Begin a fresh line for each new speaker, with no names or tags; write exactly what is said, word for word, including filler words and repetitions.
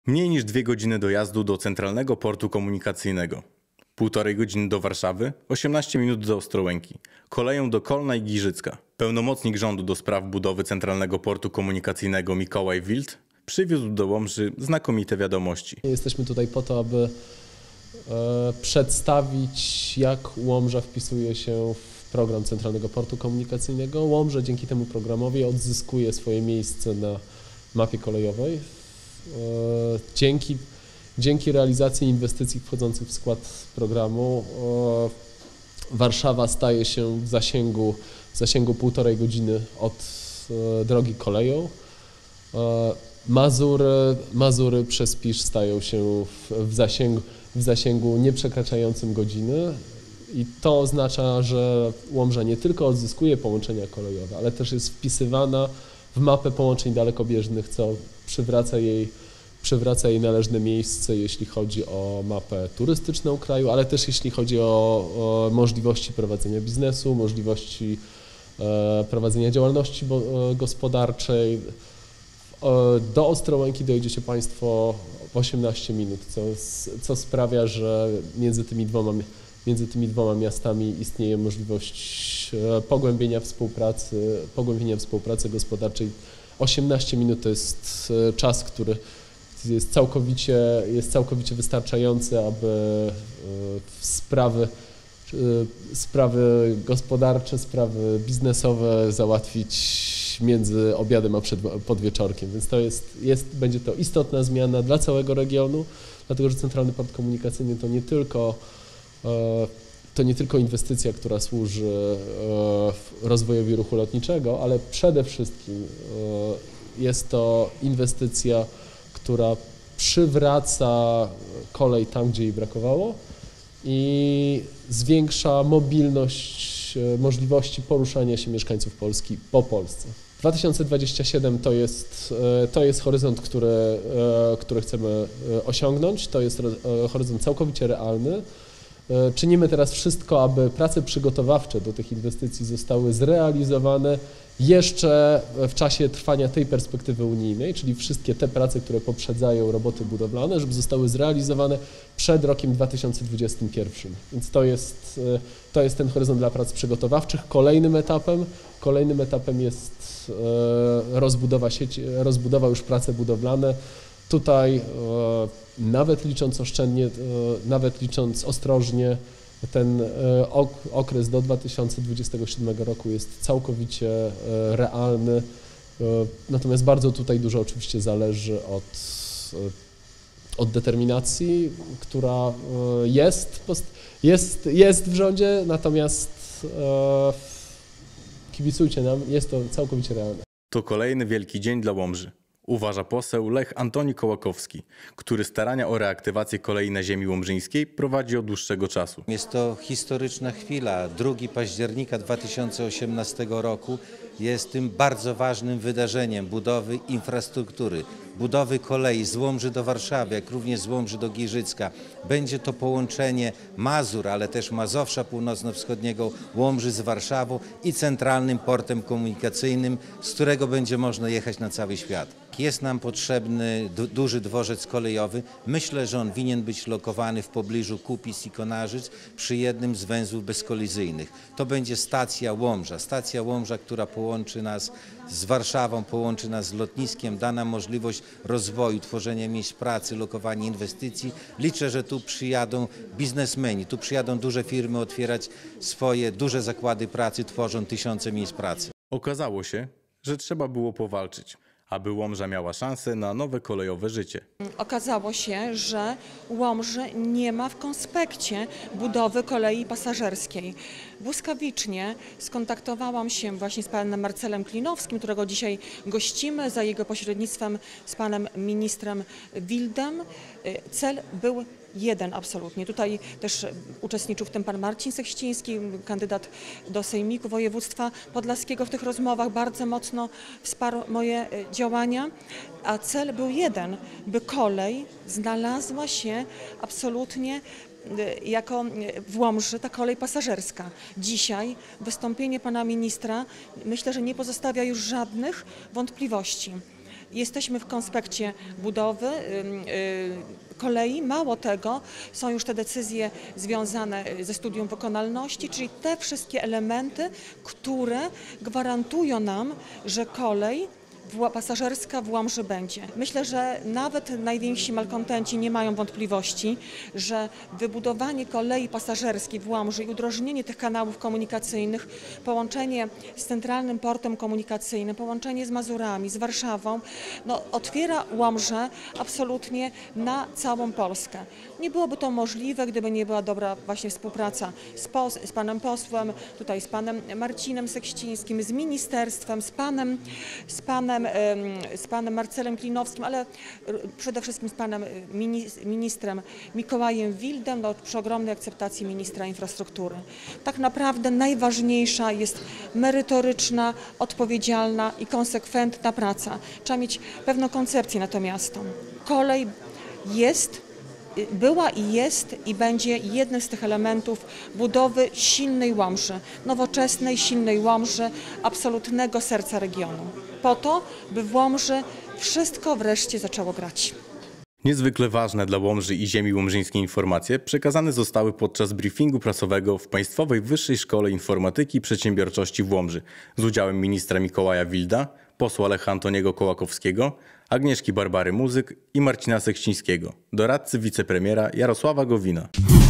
Mniej niż dwie godziny dojazdu do Centralnego Portu Komunikacyjnego. Półtorej godziny do Warszawy, osiemnaście minut do Ostrołęki. Koleją do Kolna i Giżycka. Pełnomocnik rządu do spraw budowy Centralnego Portu Komunikacyjnego Mikołaj Wild przywiózł do Łomży znakomite wiadomości.
Jesteśmy tutaj po to, aby e, przedstawić, jak Łomża wpisuje się w program Centralnego Portu Komunikacyjnego. Łomża dzięki temu programowi odzyskuje swoje miejsce na mapie kolejowej. E, dzięki, dzięki realizacji inwestycji wchodzących w skład programu e, Warszawa staje się w zasięgu, w zasięgu półtorej godziny od e, drogi koleją. E, Mazury, Mazury przez Pisz stają się w, w, zasięgu, w zasięgu nieprzekraczającym godziny i to oznacza, że Łomża nie tylko odzyskuje połączenia kolejowe, ale też jest wpisywana w mapę połączeń dalekobieżnych, co przywraca jej, przywraca jej należne miejsce, jeśli chodzi o mapę turystyczną kraju, ale też jeśli chodzi o, o możliwości prowadzenia biznesu, możliwości e, prowadzenia działalności bo, e, gospodarczej. Do Ostrołęki dojedziecie Państwo w osiemnaście minut, co, co sprawia, że między tymi, dwoma, między tymi dwoma miastami istnieje możliwość pogłębienia współpracy, pogłębienia współpracy gospodarczej. osiemnaście minut to jest czas, który jest całkowicie, jest całkowicie wystarczający, aby sprawy, sprawy gospodarcze, sprawy biznesowe załatwić między obiadem a przed, podwieczorkiem, więc to jest, jest, będzie to istotna zmiana dla całego regionu, dlatego że Centralny Port Komunikacyjny to nie tylko, to nie tylko inwestycja, która służy rozwojowi ruchu lotniczego, ale przede wszystkim jest to inwestycja, która przywraca kolej tam, gdzie jej brakowało i zwiększa mobilność, możliwości poruszania się mieszkańców Polski po Polsce. dwa tysiące dwudziesty siódmy to jest, to jest horyzont, który, który chcemy osiągnąć, to jest horyzont całkowicie realny. Czynimy teraz wszystko, aby prace przygotowawcze do tych inwestycji zostały zrealizowane jeszcze w czasie trwania tej perspektywy unijnej, czyli wszystkie te prace, które poprzedzają roboty budowlane, żeby zostały zrealizowane przed rokiem dwa tysiące dwudziestym pierwszym. Więc to jest, to jest ten horyzont dla prac przygotowawczych. Kolejnym etapem, kolejnym etapem jest rozbudowa sieci, rozbudowa już prace budowlane. Tutaj nawet licząc oszczędnie, nawet licząc ostrożnie, ten okres do dwa tysiące dwudziestego siódmego roku jest całkowicie realny, natomiast bardzo tutaj dużo oczywiście zależy od, od determinacji, która jest, jest, jest w rządzie, natomiast kibicujcie nam, jest to całkowicie realne.
To kolejny wielki dzień dla Łomży. Uważa poseł Lech Antoni Kołakowski, który starania o reaktywację kolei na ziemi łomżyńskiej prowadzi od dłuższego czasu.
Jest to historyczna chwila. drugiego października dwa tysiące osiemnastego roku jest tym bardzo ważnym wydarzeniem budowy infrastruktury, budowy kolei z Łomży do Warszawy, jak również z Łomży do Giżycka. Będzie to połączenie Mazur, ale też Mazowsza Północno-Wschodniego, Łomży z Warszawą i Centralnym Portem Komunikacyjnym, z którego będzie można jechać na cały świat. Jest nam potrzebny du duży dworzec kolejowy. Myślę, że on winien być lokowany w pobliżu Kupic i Konarzyc przy jednym z węzłów bezkolizyjnych. To będzie stacja Łomża, stacja Łomża, która połączy nas z Warszawą, połączy nas z lotniskiem, da nam możliwość rozwoju, tworzenia miejsc pracy, lokowania inwestycji. Liczę, że tu przyjadą biznesmeni, tu przyjadą duże firmy otwierać swoje duże zakłady pracy, tworzą tysiące miejsc pracy.
Okazało się, że trzeba było powalczyć, aby Łomża miała szansę na nowe kolejowe życie.
Okazało się, że Łomży nie ma w konspekcie budowy kolei pasażerskiej. Błyskawicznie skontaktowałam się właśnie z panem Marcelem Klinowskim, którego dzisiaj gościmy, za jego pośrednictwem z panem ministrem Wildem. Cel był jeden absolutnie. Tutaj też uczestniczył w tym pan Marcin Sekściński, kandydat do Sejmiku Województwa Podlaskiego. W tych rozmowach bardzo mocno wsparł moje działania, a cel był jeden, by kolej znalazła się absolutnie jako w Łomży, ta kolej pasażerska. Dzisiaj wystąpienie pana ministra myślę, że nie pozostawia już żadnych wątpliwości. Jesteśmy w konspekcie budowy kolei. Mało tego, są już te decyzje związane ze studium wykonalności, czyli te wszystkie elementy, które gwarantują nam, że kolej pasażerska w Łomży będzie. Myślę, że nawet najwięksi malkontenci nie mają wątpliwości, że wybudowanie kolei pasażerskiej w Łomży i udrożnienie tych kanałów komunikacyjnych, połączenie z Centralnym Portem Komunikacyjnym, połączenie z Mazurami, z Warszawą, no, otwiera Łomżę absolutnie na całą Polskę. Nie byłoby to możliwe, gdyby nie była dobra właśnie współpraca z, pos z panem posłem, tutaj z panem Marcinem Sekścińskim, z ministerstwem, z panem, z panem z panem Marcelem Klinowskim, ale przede wszystkim z panem ministrem Mikołajem Wildem, no, przy ogromnej akceptacji ministra infrastruktury. Tak naprawdę najważniejsza jest merytoryczna, odpowiedzialna i konsekwentna praca. Trzeba mieć pewną koncepcję na to miasto. Kolej jest, była i jest i będzie jednym z tych elementów budowy silnej Łomży, nowoczesnej, silnej Łomży, absolutnego serca regionu. Po to, by w Łomży wszystko wreszcie zaczęło grać.
Niezwykle ważne dla Łomży i ziemi łomżyńskiej informacje przekazane zostały podczas briefingu prasowego w Państwowej Wyższej Szkole Informatyki i Przedsiębiorczości w Łomży z udziałem ministra Mikołaja Wilda, posła Lecha Antoniego Kołakowskiego, Agnieszki Barbary Muzyk i Marcina Sekścińskiego, doradcy wicepremiera Jarosława Gowina.